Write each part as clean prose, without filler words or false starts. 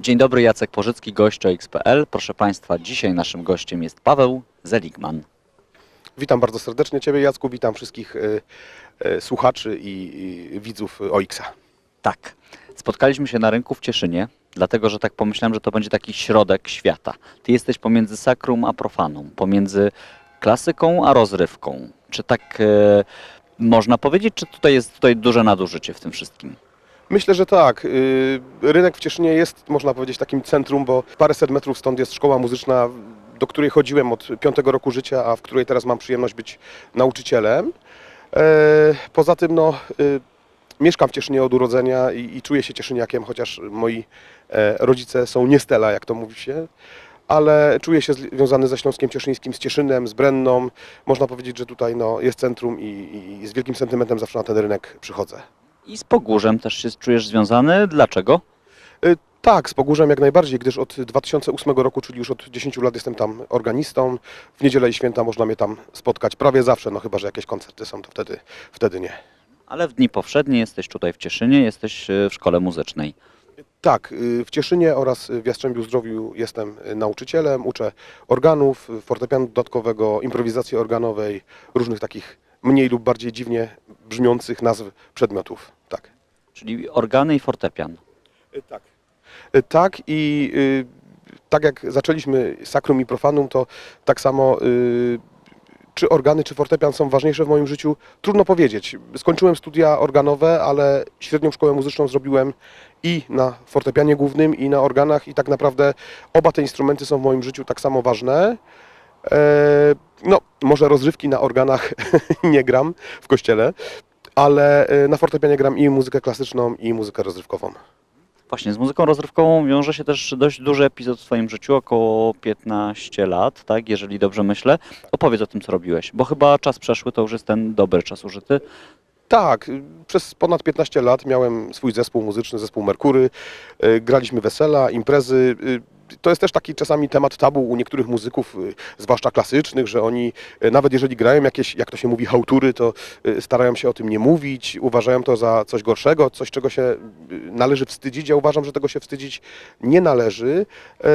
Dzień dobry, Jacek Porzycki, gość OX.pl. Proszę Państwa, dzisiaj naszym gościem jest Paweł Zeligman. Witam bardzo serdecznie Ciebie, Jacku, witam wszystkich słuchaczy i widzów OX-a. Tak, spotkaliśmy się na rynku w Cieszynie, dlatego że tak pomyślałem, że to będzie taki środek świata. Ty jesteś pomiędzy sakrum a profanum, pomiędzy klasyką a rozrywką. Czy tak można powiedzieć, czy jest duże nadużycie w tym wszystkim? Myślę, że tak. Rynek w Cieszynie jest, można powiedzieć, takim centrum, bo paręset metrów stąd jest szkoła muzyczna, do której chodziłem od 5 roku życia, a w której teraz mam przyjemność być nauczycielem. Poza tym mieszkam w Cieszynie od urodzenia i czuję się cieszyniakiem, chociaż moi rodzice są nie z Tela, jak to mówi się, ale czuję się związany ze Śląskiem Cieszyńskim, z Cieszynem, z Brenną. Można powiedzieć, że tutaj jest centrum i z wielkim sentymentem zawsze na ten rynek przychodzę. I z Pogórzem też się czujesz związany. Dlaczego? Tak, z Pogórzem jak najbardziej, gdyż od 2008 roku, czyli już od 10 lat jestem tam organistą. W niedzielę i święta można mnie tam spotkać prawie zawsze, no chyba że jakieś koncerty są, to wtedy nie. Ale w dni powszednie jesteś tutaj w Cieszynie, jesteś w szkole muzycznej. Tak, w Cieszynie oraz w Jastrzębiu-Zdrowiu jestem nauczycielem, uczę organów, fortepianu dodatkowego, improwizacji organowej, różnych takich mniej lub bardziej dziwnie brzmiących nazw przedmiotów. Tak. Czyli organy i fortepian. Tak. Tak i tak jak zaczęliśmy sakrum i profanum, to tak samo czy organy, czy fortepian są ważniejsze w moim życiu? Trudno powiedzieć. Skończyłem studia organowe, ale średnią szkołę muzyczną zrobiłem i na fortepianie głównym, i na organach i tak naprawdę oba te instrumenty są w moim życiu tak samo ważne. Może rozrywki na organach nie gram w kościele, ale na fortepianie gram i muzykę klasyczną, i muzykę rozrywkową. Właśnie, z muzyką rozrywkową wiąże się też dość duży epizod w Twoim życiu, około 15 lat, tak, jeżeli dobrze myślę. Opowiedz o tym, co robiłeś, bo chyba czas przeszły, to już jest ten dobry czas użyty. Tak, przez ponad 15 lat miałem swój zespół muzyczny, zespół Merkury, graliśmy wesela, imprezy. To jest też taki czasami temat tabu u niektórych muzyków, zwłaszcza klasycznych, że oni nawet jeżeli grają jakieś, jak to się mówi, chałtury, to starają się o tym nie mówić, uważają to za coś gorszego, coś czego się należy wstydzić. Ja uważam, że tego się wstydzić nie należy.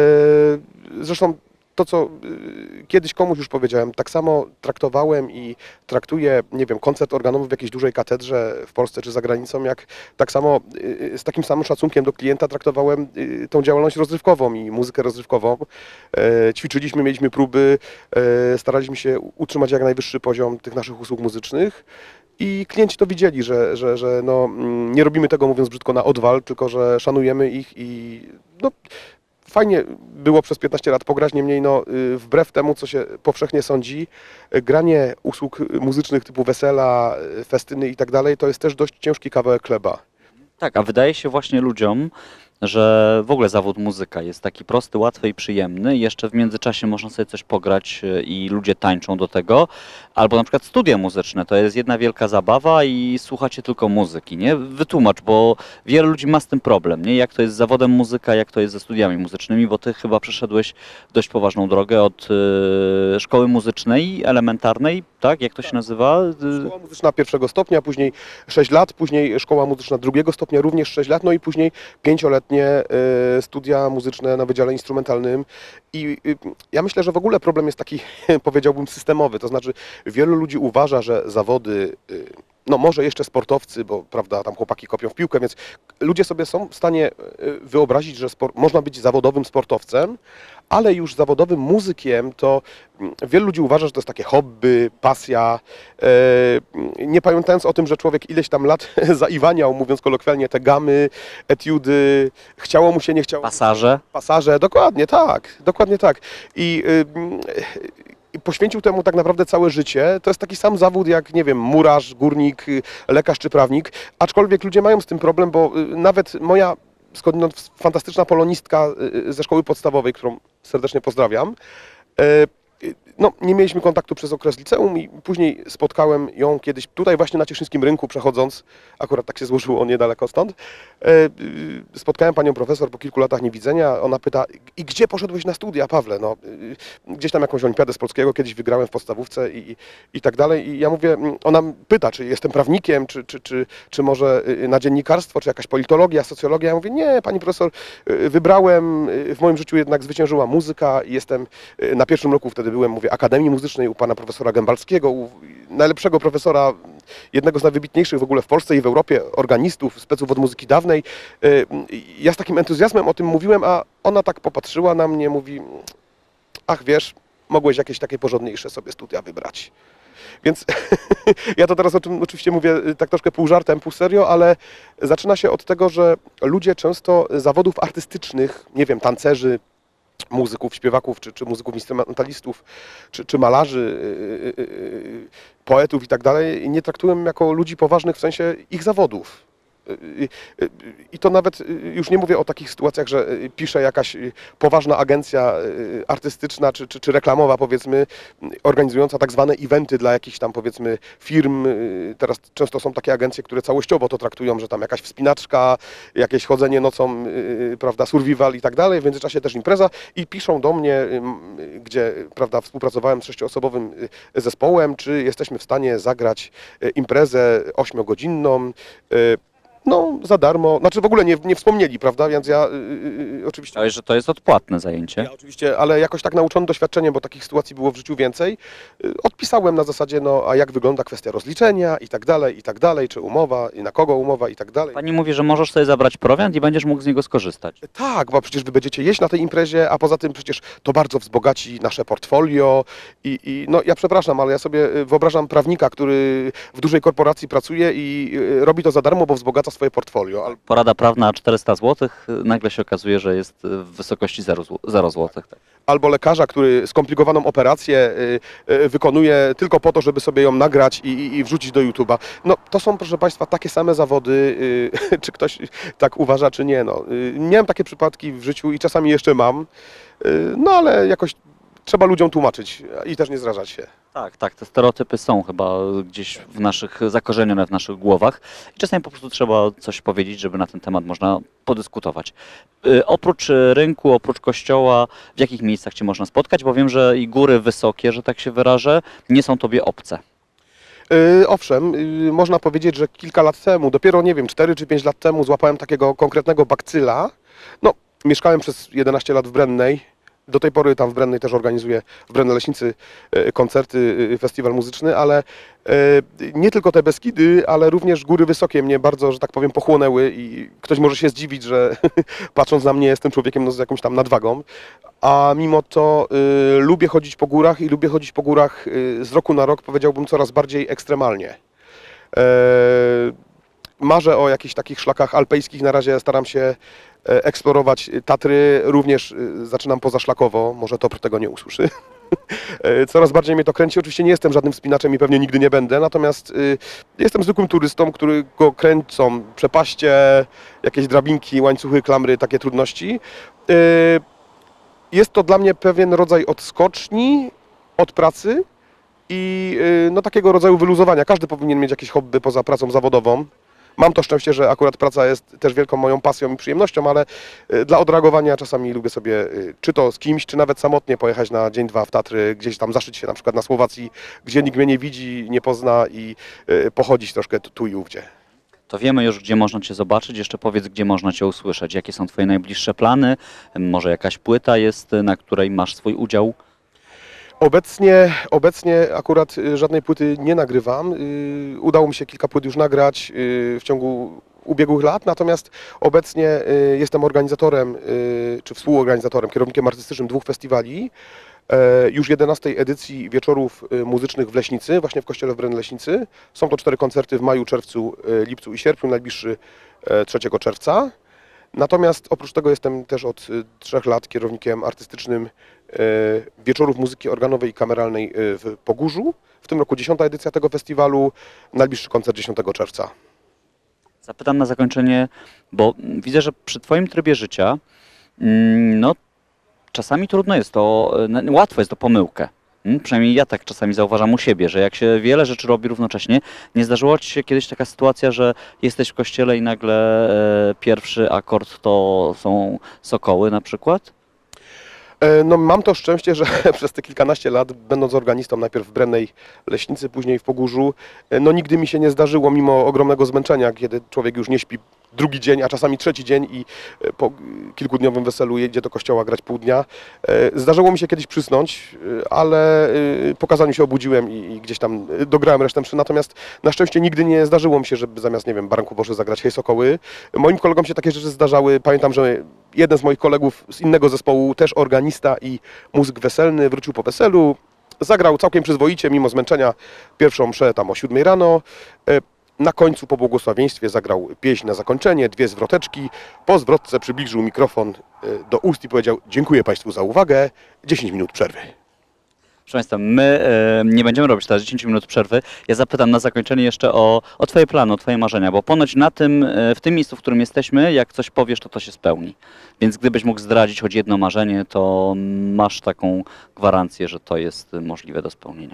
Zresztą to, co kiedyś komuś już powiedziałem, tak samo traktowałem i traktuję, nie wiem, koncert organowy w jakiejś dużej katedrze w Polsce czy za granicą, jak tak samo z takim samym szacunkiem do klienta traktowałem tą działalność rozrywkową i muzykę rozrywkową. Ćwiczyliśmy, mieliśmy próby, staraliśmy się utrzymać jak najwyższy poziom tych naszych usług muzycznych. I klienci to widzieli, że nie robimy tego, mówiąc brzydko, na odwal, tylko że szanujemy ich i fajnie było przez 15 lat pograć, niemniej wbrew temu, co się powszechnie sądzi, granie usług muzycznych typu wesela, festyny i tak dalej, to jest też dość ciężki kawałek chleba. Tak, a wydaje się właśnie ludziom, że w ogóle zawód muzyka jest taki prosty, łatwy i przyjemny. Jeszcze w międzyczasie można sobie coś pograć i ludzie tańczą do tego. Albo na przykład studia muzyczne, to jest jedna wielka zabawa i słuchacie tylko muzyki, nie? Wytłumacz, bo wielu ludzi ma z tym problem, nie? Jak to jest z zawodem muzyka, jak to jest ze studiami muzycznymi, bo ty chyba przeszedłeś dość poważną drogę od szkoły muzycznej, elementarnej, tak? Jak to się nazywa? Szkoła muzyczna pierwszego stopnia, później 6 lat, później szkoła muzyczna drugiego stopnia, również 6 lat, no i później 5-letnie studia muzyczne na Wydziale Instrumentalnym. I ja myślę, że w ogóle problem jest taki, powiedziałbym, systemowy, to znaczy wielu ludzi uważa, że zawody, może jeszcze sportowcy, bo prawda, tam chłopaki kopią w piłkę, więc ludzie sobie są w stanie wyobrazić, że można być zawodowym sportowcem, ale już zawodowym muzykiem to wielu ludzi uważa, że to jest takie hobby, pasja, nie pamiętając o tym, że człowiek ileś tam lat zaiwaniał, mówiąc kolokwialnie, te gamy, etiudy, chciało mu się, nie chciało. Pasaże, dokładnie tak. I poświęcił temu tak naprawdę całe życie. To jest taki sam zawód jak, nie wiem, murarz, górnik, lekarz czy prawnik, aczkolwiek ludzie mają z tym problem, bo nawet moja skądinąd fantastyczna polonistka ze szkoły podstawowej, którą serdecznie pozdrawiam, No, nie mieliśmy kontaktu przez okres liceum i później spotkałem ją kiedyś tutaj właśnie na Cieszyńskim Rynku przechodząc, akurat tak się złożyło niedaleko stąd. Spotkałem panią profesor po kilku latach niewidzenia, ona pyta: i gdzie poszedłeś na studia, Pawle? No, gdzieś tam jakąś olimpiadę z polskiego kiedyś wygrałem w podstawówce i tak dalej. I ja mówię, ona pyta, czy jestem prawnikiem, czy może na dziennikarstwo, czy jakaś politologia, socjologia. Ja mówię, nie, pani profesor, wybrałem, w moim życiu jednak zwyciężyła muzyka i jestem na pierwszym roku wtedy byłem, mówię, Akademii Muzycznej u pana profesora Gębalskiego, u najlepszego profesora, jednego z najwybitniejszych w ogóle w Polsce i w Europie organistów, speców od muzyki dawnej. Ja z takim entuzjazmem o tym mówiłem, a ona tak popatrzyła na mnie, mówi, ach wiesz, mogłeś jakieś takie porządniejsze sobie studia wybrać. Więc ja to teraz o czym oczywiście mówię tak troszkę pół żartem, pół serio, ale zaczyna się od tego, że ludzie często zawodów artystycznych, nie wiem, tancerzy, muzyków, śpiewaków, czy muzyków instrumentalistów, czy malarzy, poetów i tak dalej, nie traktują jako ludzi poważnych w sensie ich zawodów. I to nawet już nie mówię o takich sytuacjach, że pisze jakaś poważna agencja artystyczna czy reklamowa, powiedzmy, organizująca tak zwane eventy dla jakichś tam, powiedzmy, firm. Teraz często są takie agencje, które całościowo to traktują, że tam jakaś wspinaczka, jakieś chodzenie nocą, prawda, survival i tak dalej, w międzyczasie też impreza i piszą do mnie, gdzie, prawda, współpracowałem z 6-osobowym zespołem, czy jesteśmy w stanie zagrać imprezę 8-godzinną, no, za darmo, znaczy w ogóle nie wspomnieli, prawda, więc ja oczywiście... Ale że to jest odpłatne zajęcie. Ja oczywiście, ale jakoś tak nauczony doświadczeniem, bo takich sytuacji było w życiu więcej, odpisałem na zasadzie, no a jak wygląda kwestia rozliczenia i tak dalej, czy umowa, i na kogo umowa i tak dalej. Pani mówi, że możesz sobie zabrać prowiant i będziesz mógł z niego skorzystać. Tak, bo przecież wy będziecie jeść na tej imprezie, a poza tym przecież to bardzo wzbogaci nasze portfolio no ja przepraszam, ale ja sobie wyobrażam prawnika, który w dużej korporacji pracuje i robi to za darmo, bo wzbogaca swoje portfolio. Porada prawna 400 zł, nagle się okazuje, że jest w wysokości 0 zł. Albo lekarza, który skomplikowaną operację wykonuje tylko po to, żeby sobie ją nagrać i wrzucić do YouTube'a. No to są, proszę Państwa, takie same zawody, czy ktoś tak uważa, czy nie. No. Miałem takie przypadki w życiu i czasami jeszcze mam, no ale jakoś trzeba ludziom tłumaczyć i też nie zrażać się. Tak, tak, te stereotypy są chyba gdzieś zakorzenione w naszych głowach i czasami po prostu trzeba coś powiedzieć, żeby na ten temat można podyskutować. Oprócz rynku, oprócz kościoła, w jakich miejscach Cię można spotkać? Bo wiem, że i góry wysokie, że tak się wyrażę, nie są Tobie obce. Owszem, można powiedzieć, że kilka lat temu, dopiero nie wiem, 4 czy 5 lat temu złapałem takiego konkretnego bakcyla. No, mieszkałem przez 11 lat w Brennej. Do tej pory tam w Brennej też organizuję, w Brennej Leśnicy, koncerty, festiwal muzyczny, ale nie tylko te Beskidy, ale również góry wysokie mnie bardzo, że tak powiem, pochłonęły i ktoś może się zdziwić, że patrząc na mnie jestem człowiekiem no, z jakąś tam nadwagą, a mimo to lubię chodzić po górach i lubię chodzić po górach z roku na rok, powiedziałbym, coraz bardziej ekstremalnie. Marzę o jakichś takich szlakach alpejskich, na razie staram się eksplorować Tatry, również zaczynam pozaszlakowo, może Topr tego nie usłyszy. Coraz bardziej mnie to kręci, oczywiście nie jestem żadnym wspinaczem i pewnie nigdy nie będę, natomiast jestem zwykłym turystą, którego kręcą przepaście, jakieś drabinki, łańcuchy, klamry, takie trudności. Jest to dla mnie pewien rodzaj odskoczni od pracy i no, takiego rodzaju wyluzowania. Każdy powinien mieć jakieś hobby poza pracą zawodową. Mam to szczęście, że akurat praca jest też wielką moją pasją i przyjemnością, ale dla odreagowania czasami lubię sobie, czy to z kimś, czy nawet samotnie pojechać na dzień, dwa w Tatry, gdzieś tam zaszyć się na przykład na Słowacji, gdzie nikt mnie nie widzi, nie pozna i pochodzić troszkę tu i ówdzie. To wiemy już, gdzie można Cię zobaczyć. Jeszcze powiedz, gdzie można Cię usłyszeć. Jakie są Twoje najbliższe plany? Może jakaś płyta jest, na której masz swój udział? Obecnie akurat żadnej płyty nie nagrywam. Udało mi się kilka płyt już nagrać w ciągu ubiegłych lat, natomiast obecnie jestem organizatorem, czy współorganizatorem, kierownikiem artystycznym 2 festiwali. Już 11. edycji Wieczorów Muzycznych w Leśnicy, właśnie w Kościele w Brennej Leśnicy. Są to 4 koncerty w maju, czerwcu, lipcu i sierpniu, najbliższy 3 czerwca. Natomiast oprócz tego jestem też od 3 lat kierownikiem artystycznym Wieczorów Muzyki Organowej i Kameralnej w Pogórzu. W tym roku 10. edycja tego festiwalu, najbliższy koncert 10 czerwca. Zapytam na zakończenie, bo widzę, że przy Twoim trybie życia no, czasami trudno jest to, łatwo jest to pomyłkę. Przynajmniej ja tak czasami zauważam u siebie, że jak się wiele rzeczy robi równocześnie, nie zdarzyła ci się kiedyś taka sytuacja, że jesteś w kościele i nagle pierwszy akord to są sokoły na przykład? No, mam to szczęście, że przez te kilkanaście lat, będąc organistą najpierw w Brennej Leśnicy, później w Pogórzu, no nigdy mi się nie zdarzyło, mimo ogromnego zmęczenia, kiedy człowiek już nie śpi drugi dzień, a czasami trzeci dzień i po kilkudniowym weselu jedzie do kościoła grać pół dnia. Zdarzyło mi się kiedyś przysnąć, ale po kazaniu się obudziłem i gdzieś tam dograłem resztę mszy. Natomiast na szczęście nigdy nie zdarzyło mi się, żeby zamiast, nie wiem, Baranku Boży zagrać Hej Sokoły. Moim kolegom się takie rzeczy zdarzały. Pamiętam, że jeden z moich kolegów z innego zespołu, też organista i muzyk weselny, wrócił po weselu. Zagrał całkiem przyzwoicie, mimo zmęczenia, pierwszą mszę tam o 7 rano. Na końcu po błogosławieństwie zagrał pieśń na zakończenie, dwie zwroteczki. Po zwrotce przybliżył mikrofon do ust i powiedział: dziękuję Państwu za uwagę, 10 minut przerwy. Proszę Państwa, my nie będziemy robić teraz 10 minut przerwy. Ja zapytam na zakończenie jeszcze o Twoje plany, o Twoje marzenia, bo ponoć na tym, w tym miejscu, w którym jesteśmy, jak coś powiesz, to się spełni. Więc gdybyś mógł zdradzić choć jedno marzenie, to masz taką gwarancję, że to jest możliwe do spełnienia.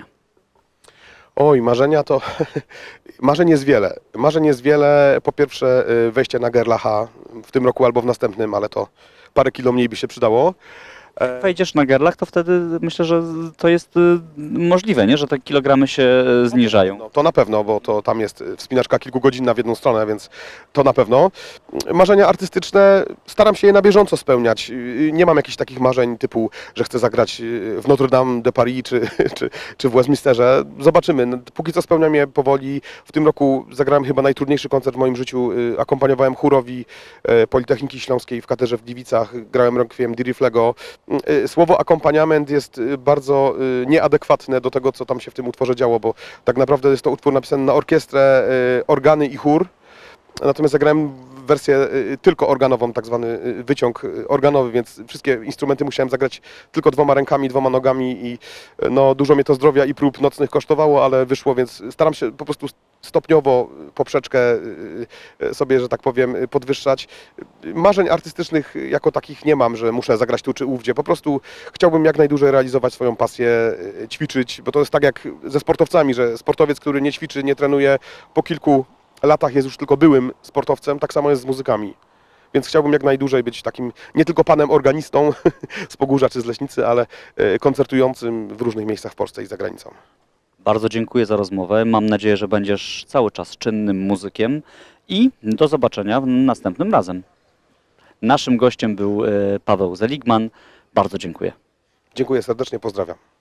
Oj, marzenia to... Marzeń jest wiele. Marzeń jest wiele. Po pierwsze wejście na Gerlacha w tym roku albo w następnym, ale to parę kilo mniej by się przydało. Wejdziesz na Gerlach, to wtedy myślę, że to jest możliwe, nie? Że te kilogramy się zniżają. No, to na pewno, bo to tam jest wspinaczka kilkugodzinna w jedną stronę, więc to na pewno. Marzenia artystyczne, staram się je na bieżąco spełniać. Nie mam jakichś takich marzeń typu, że chcę zagrać w Notre Dame de Paris czy w Westminsterze. Zobaczymy. No, póki co spełniam je powoli. W tym roku zagrałem chyba najtrudniejszy koncert w moim życiu. Akompaniowałem chórowi Politechniki Śląskiej w katedrze w Gliwicach. Grałem rekwiem Di Riflego. Słowo akompaniament jest bardzo nieadekwatne do tego, co tam się w tym utworze działo, bo tak naprawdę jest to utwór napisany na orkiestrę, organy i chór. Natomiast zagrałem wersję tylko organową, tak zwany wyciąg organowy, więc wszystkie instrumenty musiałem zagrać tylko dwoma rękami, dwoma nogami i no, dużo mnie to zdrowia i prób nocnych kosztowało, ale wyszło, więc staram się po prostu stopniowo poprzeczkę sobie, że tak powiem, podwyższać. Marzeń artystycznych jako takich nie mam, że muszę zagrać tu czy ówdzie. Po prostu chciałbym jak najdłużej realizować swoją pasję, ćwiczyć, bo to jest tak jak ze sportowcami, że sportowiec, który nie ćwiczy, nie trenuje, po kilku latach jest już tylko byłym sportowcem, tak samo jest z muzykami. Więc chciałbym jak najdłużej być takim nie tylko panem organistą z Pogórza czy z Leśnicy, ale koncertującym w różnych miejscach w Polsce i za granicą. Bardzo dziękuję za rozmowę. Mam nadzieję, że będziesz cały czas czynnym muzykiem i do zobaczenia następnym razem. Naszym gościem był Paweł Zeligman. Bardzo dziękuję. Dziękuję serdecznie, pozdrawiam.